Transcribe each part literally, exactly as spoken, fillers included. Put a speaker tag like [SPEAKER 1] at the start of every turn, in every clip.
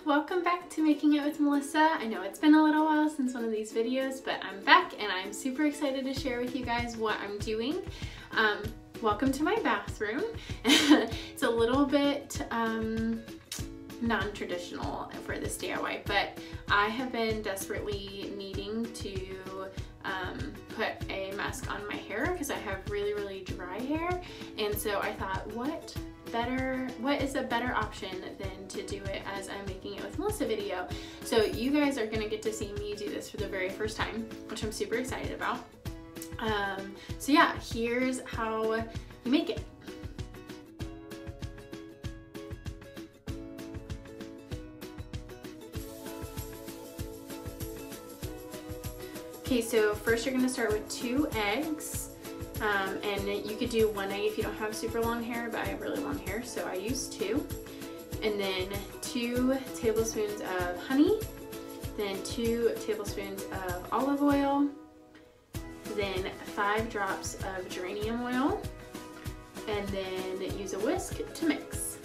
[SPEAKER 1] welcome back to Making It with Melissa. I know it's been a little while since one of these videos, but I'm back and I'm super excited to share with you guys what I'm doing. Um, welcome to my bathroom. It's a little bit um, non-traditional for this D I Y, but I have been desperately needing to um, put a mask on my hair because I have really, really dry hair. And so I thought, what better, what is a better option than to do it as a Making It with Melissa video? So you guys are gonna get to see me do this for the very first time, which I'm super excited about. Um, so yeah, here's how you make it. Okay, so first you're gonna start with two eggs. Um, and you could do one egg if you don't have super long hair, but I have really long hair, so I use two. And then two tablespoons of honey, then two tablespoons of olive oil, then five drops of geranium oil, and then use a whisk to mix.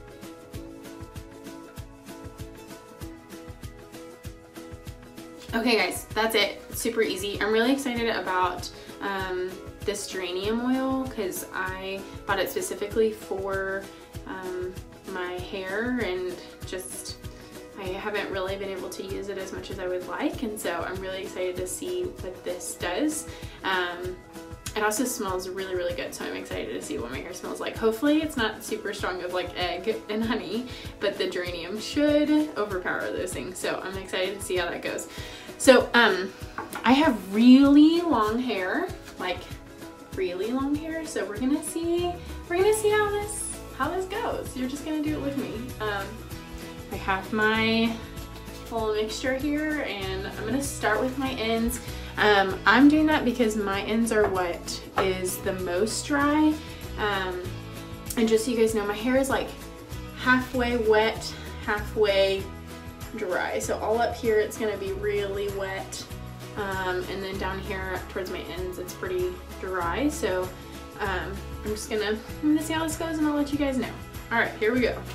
[SPEAKER 1] Okay guys, that's it. It's super easy. I'm really excited about um, this geranium oil because I bought it specifically for um, my hair, and just I haven't really been able to use it as much as I would like, and so I'm really excited to see what this does. Um, it also smells really, really good, so I'm excited to see what my hair smells like. Hopefully it's not super strong of like egg and honey, but the geranium should overpower those things, so I'm excited to see how that goes. So um, I have really long hair, like really long hair, so we're gonna see we're gonna see how this how this goes. You're just gonna do it with me. um, I have my little mixture here, and I'm gonna start with my ends. um, I'm doing that because my ends are what is the most dry, um, and just so you guys know, my hair is like halfway wet, halfway dry, so all up here it's gonna be really wet. Um, and then down here towards my ends it's pretty dry, so um, I'm just gonna, I'm gonna see how this goes and I'll let you guys know. Alright, here we go.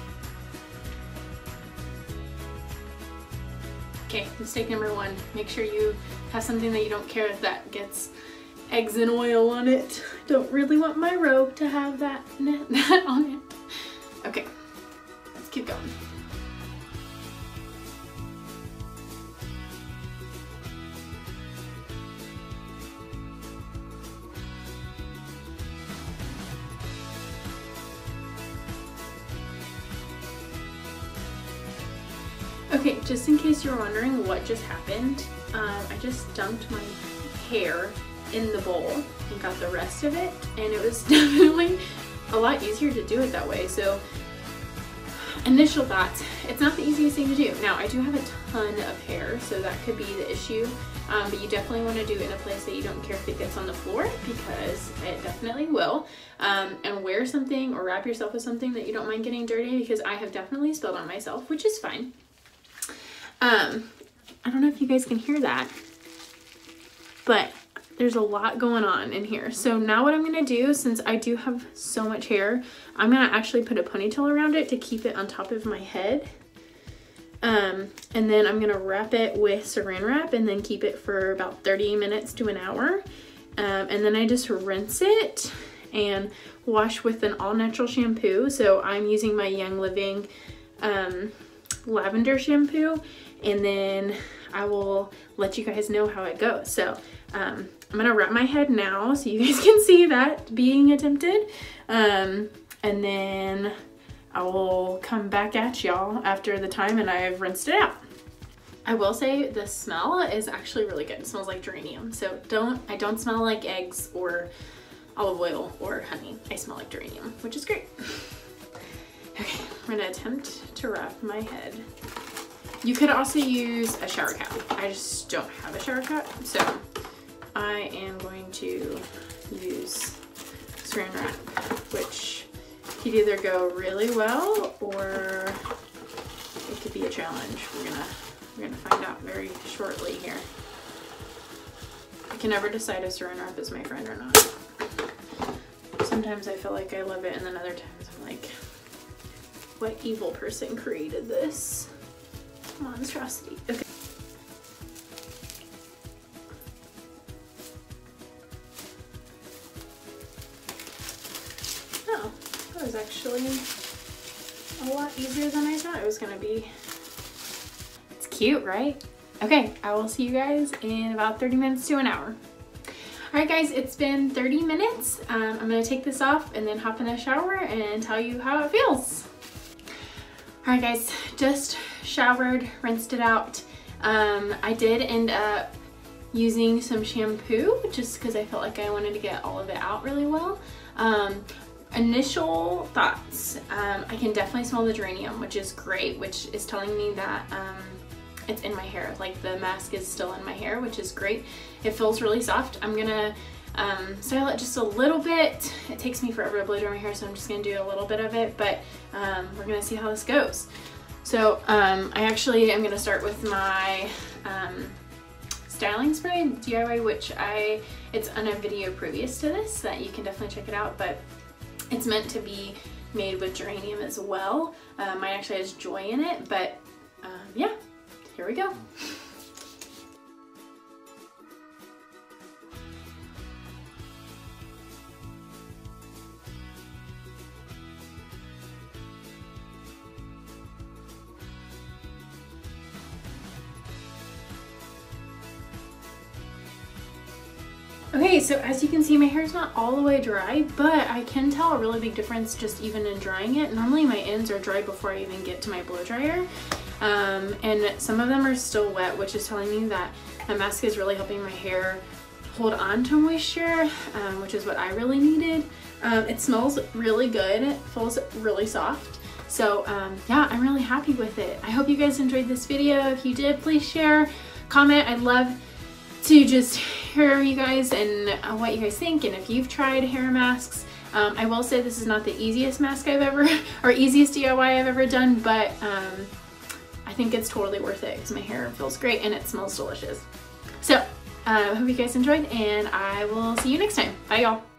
[SPEAKER 1] Okay, mistake number one, make sure you have something that you don't care if that gets eggs and oil on it. Don't really want my robe to have that, that on it. Okay, let's keep going. Okay, just in case you're wondering what just happened, um, I just dumped my hair in the bowl and got the rest of it, and it was definitely a lot easier to do it that way. So initial thoughts, it's not the easiest thing to do. Now I do have a ton of hair, so that could be the issue, um, but you definitely want to do it in a place that you don't care if it gets on the floor, because it definitely will. Um, and wear something or wrap yourself with something that you don't mind getting dirty, because I have definitely spilled on myself, which is fine. Um, I don't know if you guys can hear that, but there's a lot going on in here. So now what I'm gonna do, since I do have so much hair, I'm gonna actually put a ponytail around it to keep it on top of my head. Um, and then I'm gonna wrap it with saran wrap and then keep it for about thirty minutes to an hour. Um, and then I just rinse it and wash with an all-natural shampoo. So I'm using my Young Living um, lavender shampoo, and then I will let you guys know how it goes. So um, I'm gonna wrap my head now so you guys can see that being attempted, um, and then I will come back at y'all after the time and I've rinsed it out. I will say the smell is actually really good. It smells like geranium, so don't I don't smell like eggs or olive oil or honey. I smell like geranium, which is great. Okay, I'm gonna attempt to wrap my head. You could also use a shower cap. I just don't have a shower cap, so I am going to use saran wrap, which could either go really well or it could be a challenge. We're gonna we're gonna find out very shortly here. I can never decide if saran wrap is my friend or not. Sometimes I feel like I love it, and then other times I'm like, what evil person created this? monstrosity. Okay. Oh, that was actually a lot easier than I thought it was gonna be. It's cute, right? Okay, I will see you guys in about thirty minutes to an hour. All right guys, it's been thirty minutes. Um, I'm gonna take this off and then hop in the shower and tell you how it feels. All right guys, just showered, rinsed it out. Um, I did end up using some shampoo just because I felt like I wanted to get all of it out really well. Um, initial thoughts, um, I can definitely smell the geranium, which is great, which is telling me that um, it's in my hair. Like the mask is still in my hair, which is great. It feels really soft. I'm gonna um, style it just a little bit. It takes me forever to blow dry my hair, so I'm just gonna do a little bit of it, but um, we're gonna see how this goes. So um, I actually am gonna start with my um, styling spray D I Y, which I, it's on a video previous to this that you can definitely check it out, but it's meant to be made with geranium as well. Uh, mine actually has joy in it, but um, yeah. Here we go. Okay, so as you can see, my hair is not all the way dry, but I can tell a really big difference just even in drying it. Normally my ends are dry before I even get to my blow dryer. Um, and some of them are still wet, which is telling me that my mask is really helping my hair hold on to moisture, um, which is what I really needed. Um, it smells really good. It feels really soft. So um, yeah, I'm really happy with it. I hope you guys enjoyed this video. If you did, please share, comment. I'd love to just hear you guys and uh, what you guys think, and if you've tried hair masks. Um, I will say this is not the easiest mask I've ever, or easiest D I Y I've ever done, but um, I think it's totally worth it because my hair feels great and it smells delicious. So I uh, hope you guys enjoyed, and I will see you next time. Bye y'all.